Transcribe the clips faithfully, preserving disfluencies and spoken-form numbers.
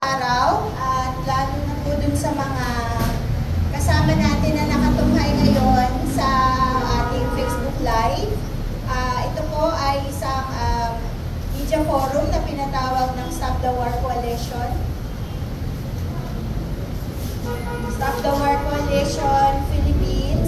araw at lalo na po dun sa mga kasama natin na nakatunghay ngayon sa ating Facebook Live. Uh, ito po ay isang um, media forum na pinatawag ng Stop the War Coalition. Stop the War Coalition Philippines.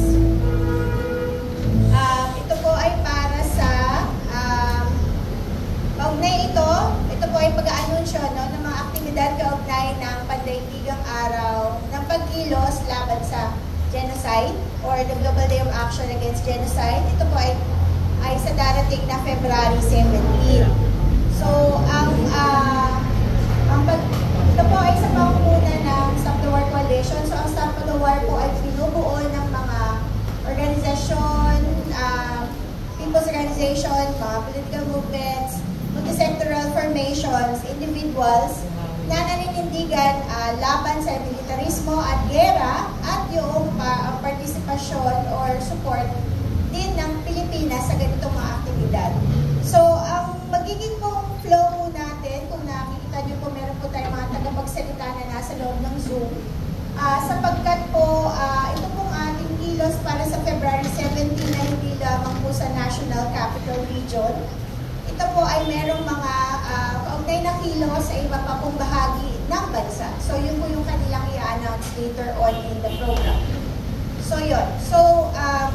Um, ito po ay para sa um, kaugnay ito, ito po ay pag-aanunsyo no, ng mga aktibidad kaugnay ng Pandaigdigang Araw ng Pagkilos laban sa genocide or the Global Day of Action Against Genocide. Ito po ay, ay sa darating na February seventeenth. So, ang, uh, ang pag, ito po ay sa pangunguna ng Stop the War Coalition. So, ang Stop the War po ay binubuo ng mga organisasyon, uh, people's organization, mga political movements, multisectoral formations, individuals na naninindigan uh, laban sa militarismo at gera at yung uh, partisipasyon or support din ng Pilipinas sa ganitong mga aktibidad. So, ang magiging pong flow po natin, kung nakikita nyo po, meron po tayong mga tagapagsalita na nasa loob ng Zoom, uh, sapagkat po, uh, ito pong ating kilos para sa February seventeenth na hindi lamang po sa National Capital Region. Ito po ay merong mga uh, kaugnay na kilos sa iba pa pong bahagi ng bansa. So, yun po yung kanilang i-announce later on in the program. So, yun. So, um,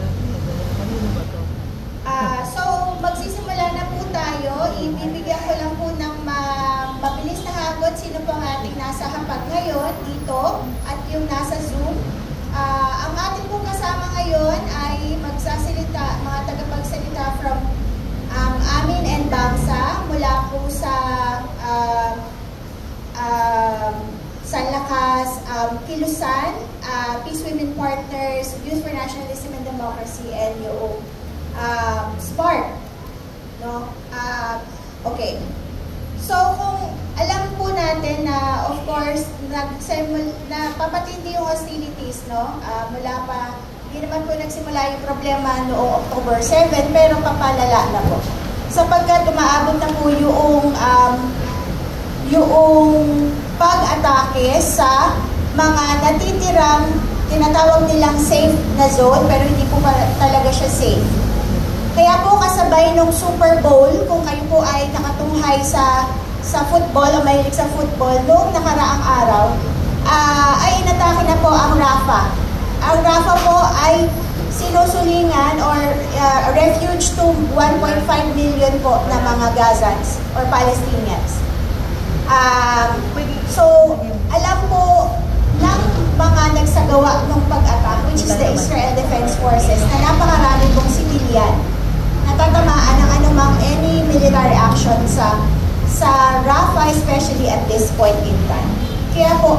uh, so magsisimula na po tayo. Ibibigyan ko lang po ng ma mabilis na hagot sino po ang ating nasa hapag ngayon dito at yung nasa Zoom. Uh, ang ating pong kasama ngayon ay magsasalita, mga tagapagsalita from Um, Amin and Bangsa mula po sa uh, uh, San Lakas, um, Kilusan, uh, Peace Women Partners, Youth for Nationalism and Democracy, and yung uh, SPARC. No? Uh, okay. So, kung alam po natin na, of course, na papatindi yung hostilities, no? Uh, mula pa hindi naman po nagsimula yung problema noong October seventh, pero papalala na po. Sapagkat umaabot na po yung, um, yung pag-atake sa mga natitirang tinatawag nilang safe na zone, pero hindi po talaga siya safe. Kaya po kasabay nung Super Bowl, kung kayo po ay nakatunghay sa, sa football o mahilig sa football, noong nakaraang araw, uh, ay inatake na po ang Rafah. Ang Rafah po ay sinusulingan or uh, refuge to one point five million po na mga Gazans or Palestinians. Um, so, alam po ng mga nagsagawa ng pag-attack, which is the Israel Defense Forces, na napakarami pong civilian natatamaan ng anumang any military action sa sa Rafah, especially at this point in time. Kaya po,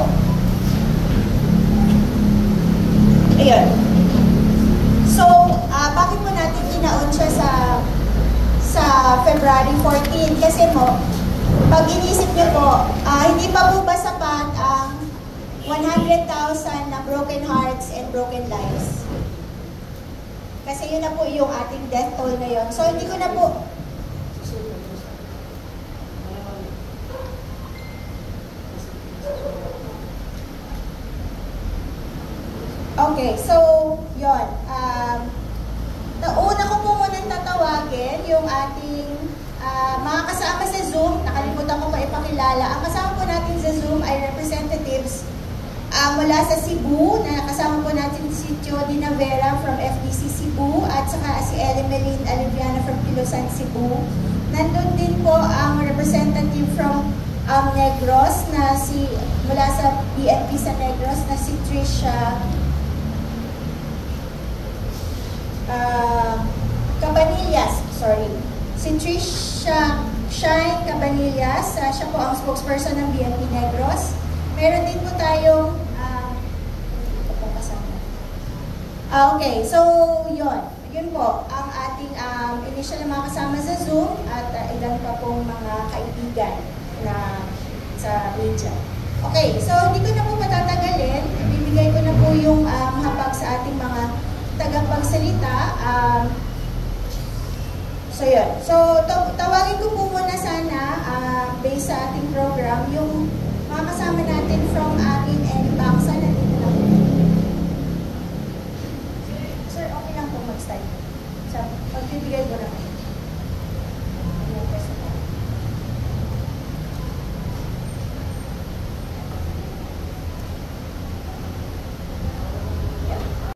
ayun. So, uh, bakit po natin ginaon siya sa sa February fourteenth? Kasi mo, pag inisip niyo po, uh, hindi pa po ba sapat ang one hundred thousand na broken hearts and broken lives? Kasi yun na po yung ating death toll ngayon. So, hindi ko na po okay, so, yun. Um, Una ko po munang tatawagin yung ating uh, mga kasama sa Zoom. Nakalimutan ko pa ipakilala. Ang kasama po natin sa Zoom ay representatives uh, mula sa Cebu. Na kasama po natin si Jody Navera from F D C Cebu at saka si Elimelin Aliviana from Kilusan, Cebu. Nandun din po ang representative from um, Negros na si mula sa B N P sa Negros na si Trisha Uh, Cabanillas, sorry. Si Trisha Shine Cabanillas, uh, siya po ang spokesperson ng B N P Negros. Meron din po tayong uh, uh, okay, so yun. Yun po, ang ating um, initial na mga kasama sa Zoom at uh, ilan pa pong mga kaibigan na sa media. Okay, so hindi ko na po patatagalin. Bibigay ko na po yung um, hapag sa ating mga tagapagsalita. Um, so, yun. So, tawagin ko po muna sana, uh, based sa ating program, yung